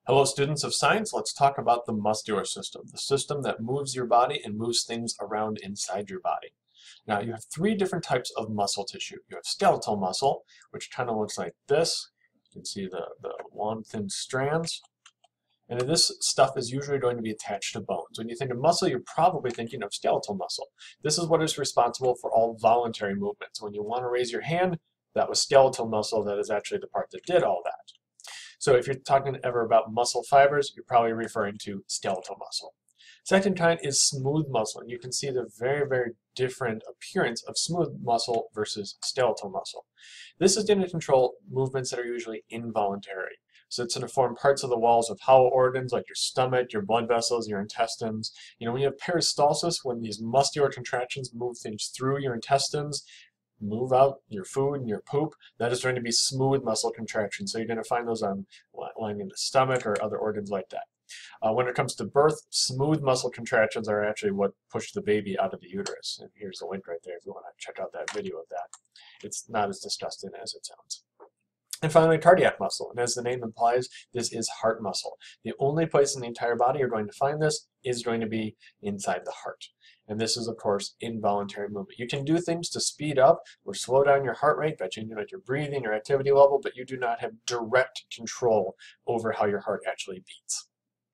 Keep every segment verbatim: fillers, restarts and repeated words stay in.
Hello students of science, let's talk about the muscular system, the system that moves your body and moves things around inside your body. Now you have three different types of muscle tissue. You have skeletal muscle, which kind of looks like this. You can see the, the long thin strands. And this stuff is usually going to be attached to bones. When you think of muscle, you're probably thinking of skeletal muscle. This is what is responsible for all voluntary movements. When you want to raise your hand, that was skeletal muscle that is actually the part that did all that. So if you're talking ever about muscle fibers, you're probably referring to skeletal muscle. Second kind is smooth muscle, and you can see the very, very different appearance of smooth muscle versus skeletal muscle. This is going to control movements that are usually involuntary. So it's going to form parts of the walls of hollow organs like your stomach, your blood vessels, your intestines. You know, when you have peristalsis, when these muscular contractions move things through your intestines, move out your food and your poop, that is going to be smooth muscle contraction. So you're going to find those on lying in the stomach or other organs like that. Uh, when it comes to birth, smooth muscle contractions are actually what push the baby out of the uterus. And here's the link right there if you want to check out that video of that. It's not as disgusting as it sounds. And finally, cardiac muscle. And as the name implies, this is heart muscle. The only place in the entire body you're going to find this is going to be inside the heart. And this is, of course, involuntary movement. You can do things to speed up or slow down your heart rate by changing like your breathing or activity level, but you do not have direct control over how your heart actually beats.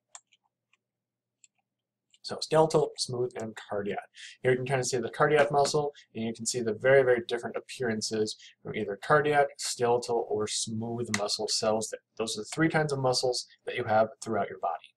So skeletal, smooth, and cardiac. Here you can kind of see the cardiac muscle, and you can see the very, very different appearances from either cardiac, skeletal, or smooth muscle cells. Those are the three kinds of muscles that you have throughout your body.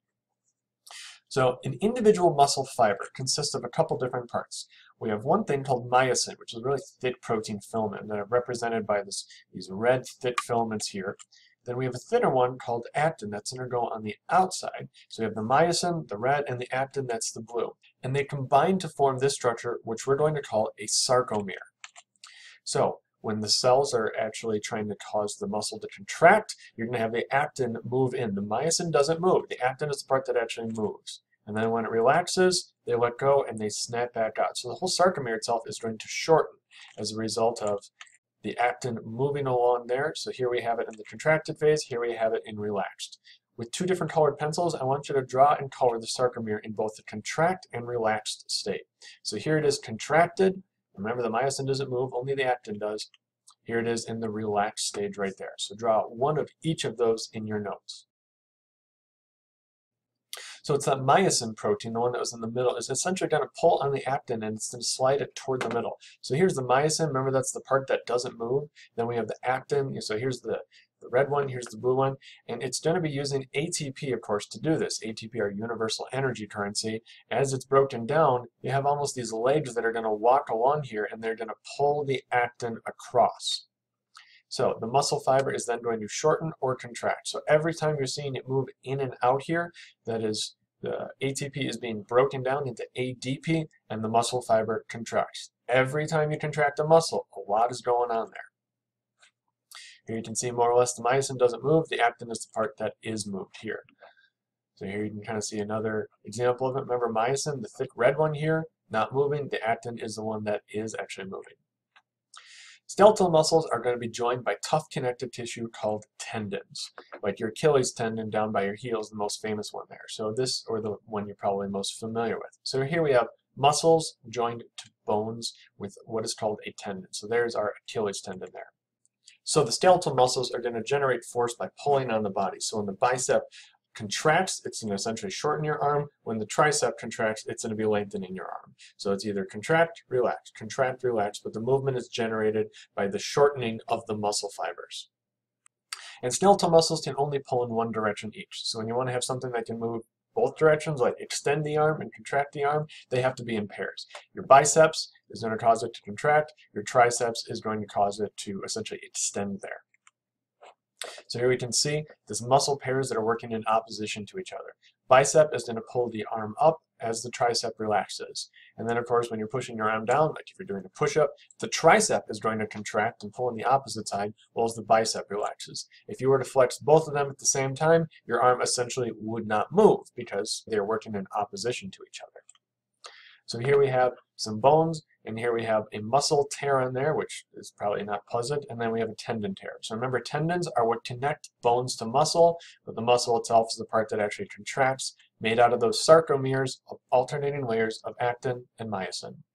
So an individual muscle fiber consists of a couple different parts. We have one thing called myosin, which is a really thick protein filament that are represented by this, these red thick filaments here. Then we have a thinner one called actin that's going to go on the outside. So we have the myosin, the red, and the actin, that's the blue. And they combine to form this structure, which we're going to call a sarcomere. So when the cells are actually trying to cause the muscle to contract, you're going to have the actin move in. The myosin doesn't move. The actin is the part that actually moves. And then when it relaxes, they let go and they snap back out. So the whole sarcomere itself is going to shorten as a result of the actin moving along there. So here we have it in the contracted phase, here we have it in relaxed. With two different colored pencils, I want you to draw and color the sarcomere in both the contract and relaxed state. So here it is contracted. Remember, the myosin doesn't move, only the actin does. Here it is in the relaxed stage right there. So draw one of each of those in your notes. So it's that myosin protein, the one that was in the middle, is essentially going to pull on the actin and it's going to slide it toward the middle. So here's the myosin. Remember, that's the part that doesn't move. Then we have the actin. So here's the, the red one, here's the blue one. And it's going to be using A T P, of course, to do this. A T P, our universal energy currency. As it's broken down, you have almost these legs that are going to walk along here and they're going to pull the actin across. So the muscle fiber is then going to shorten or contract. So every time you're seeing it move in and out here, that is, the A T P is being broken down into A D P and the muscle fiber contracts. Every time you contract a muscle, a lot is going on there. Here you can see more or less the myosin doesn't move. The actin is the part that is moved here. So here you can kind of see another example of it. Remember, myosin, the thick red one here, not moving. The actin is the one that is actually moving. Skeletal muscles are going to be joined by tough connective tissue called tendons. Like your Achilles tendon down by your heel is the most famous one there. So this, or the one you're probably most familiar with. So here we have muscles joined to bones with what is called a tendon. So there's our Achilles tendon there. So the skeletal muscles are going to generate force by pulling on the body. So when the bicep contracts, it's going to essentially shorten your arm. When the tricep contracts, it's going to be lengthening your arm. So it's either contract, relax, contract, relax, but the movement is generated by the shortening of the muscle fibers. And skeletal muscles can only pull in one direction each. So when you want to have something that can move both directions, like extend the arm and contract the arm, they have to be in pairs. Your biceps is going to cause it to contract. Your triceps is going to cause it to essentially extend there. So here we can see this muscle pairs that are working in opposition to each other. Bicep is going to pull the arm up as the tricep relaxes. And then, of course, when you're pushing your arm down, like if you're doing a push-up, the tricep is going to contract and pull on the opposite side, while the bicep relaxes. If you were to flex both of them at the same time, your arm essentially would not move because they're working in opposition to each other. So here we have some bones And here we have a muscle tear in there, which is probably not pleasant, and then we have a tendon tear. So remember, tendons are what connect bones to muscle, but the muscle itself is the part that actually contracts, made out of those sarcomeres of alternating layers of actin and myosin.